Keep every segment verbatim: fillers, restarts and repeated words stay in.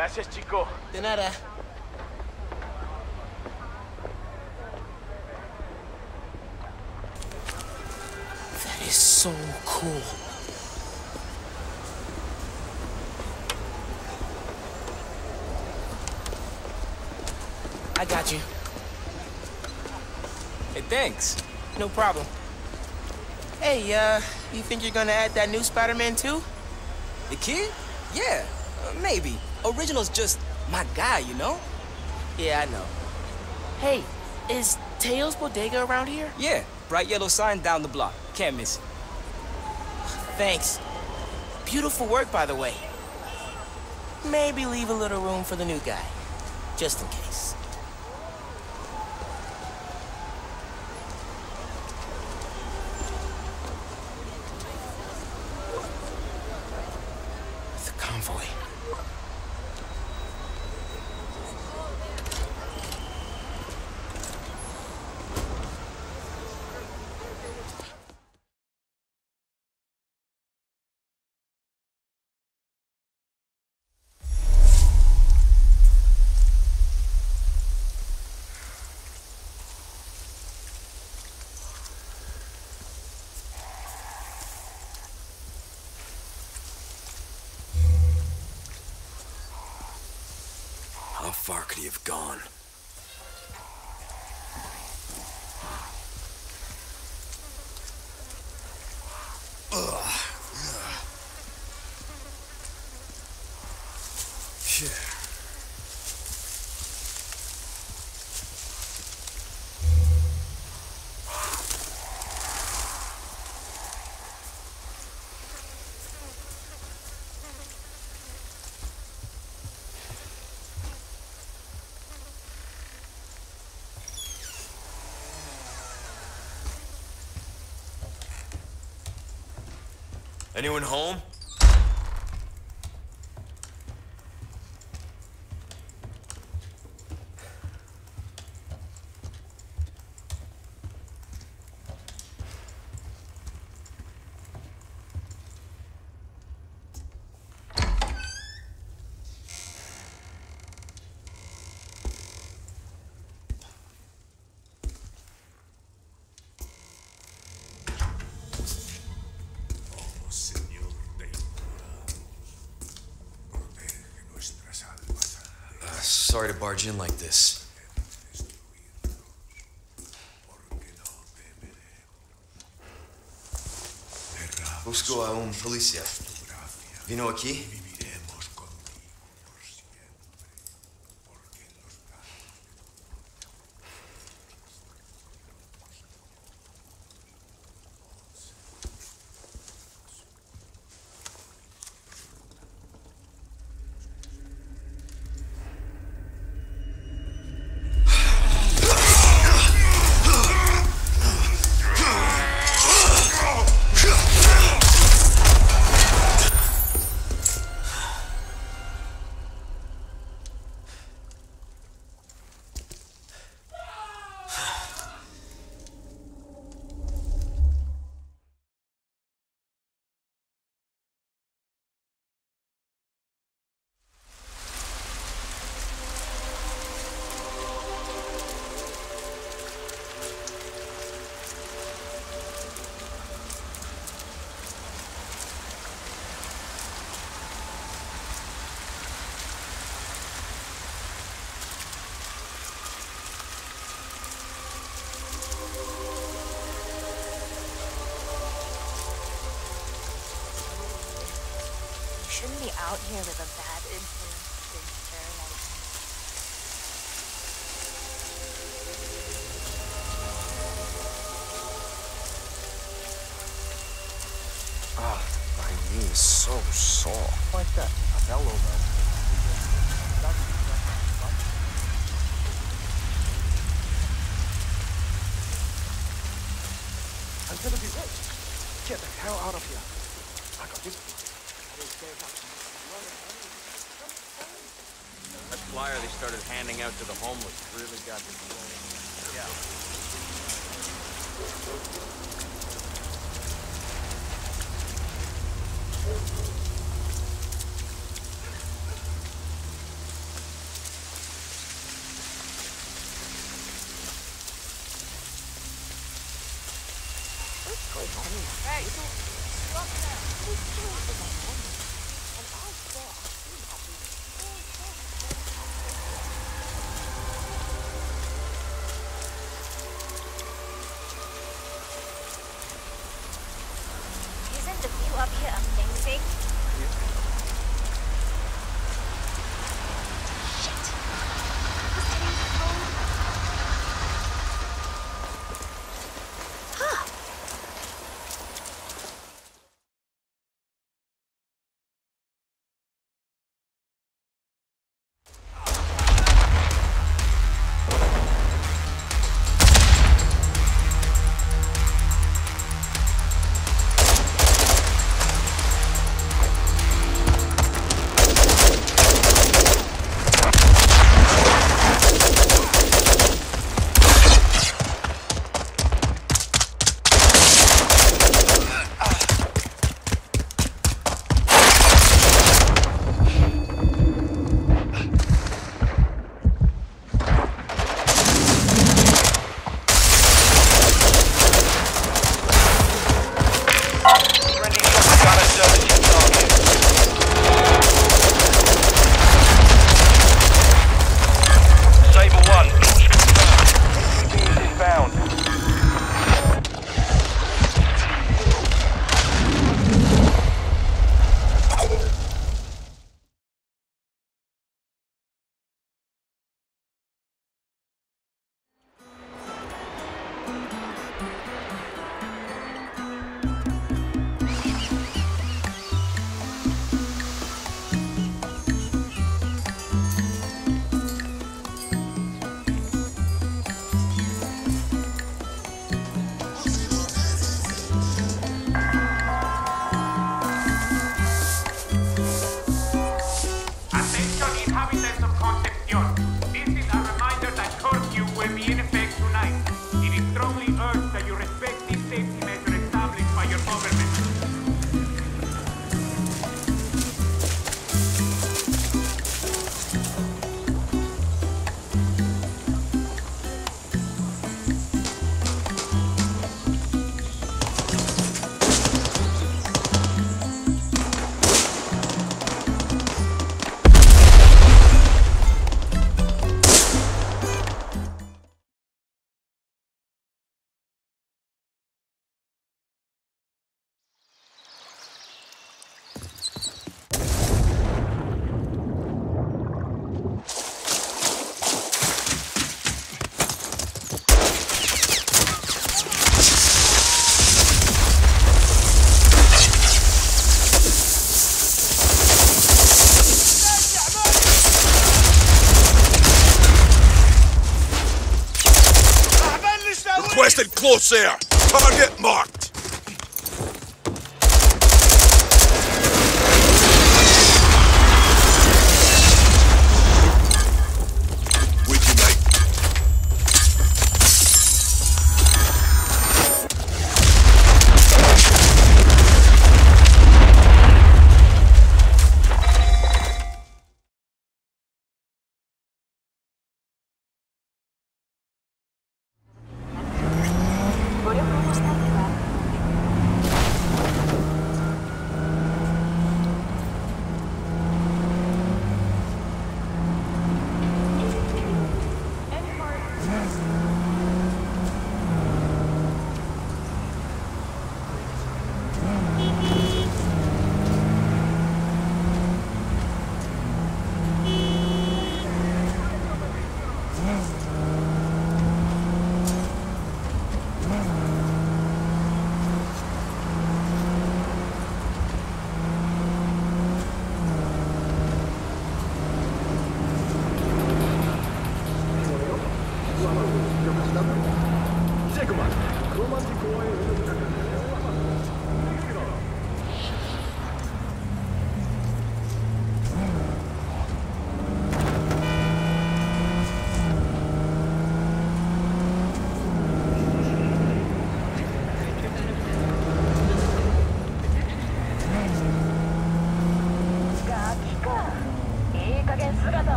Gracias, chico. De nada. That is so cool. I got you. Hey, thanks. No problem. Hey, uh, you think you're gonna add that new Spider-Man too? The kid? Yeah, uh, maybe. Original's just my guy, you know? Yeah, I know. Hey, is Teo's Bodega around here? Yeah, bright yellow sign down the block. Can't miss it. Thanks. Beautiful work, by the way. Maybe leave a little room for the new guy, just in case. The convoy. How far could he have gone? Ugh. Shit. Anyone home? Sorry to barge in like this. Busco a un policía. ¿Vino aquí? Shouldn't be out here with a bad influence against paradise. Ah, my knee is so sore. Like that. I fell over. I'm gonna be rich. Get the hell out of here. I got this. That flyer they started handing out to the homeless really got me going. Yeah. Isn't the view up here amazing? Shit. This getting cold. Huh. Requested close air. Target marked.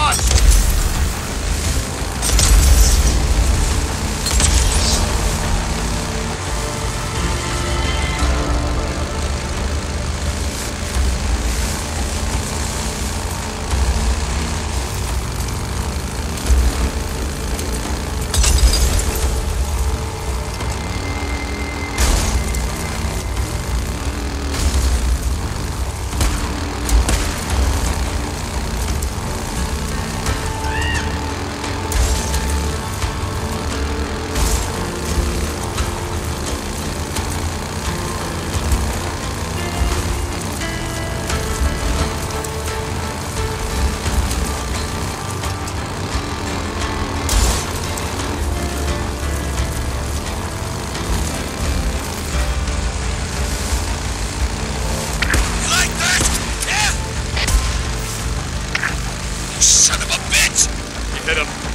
lost! Son of a bitch! You hit him.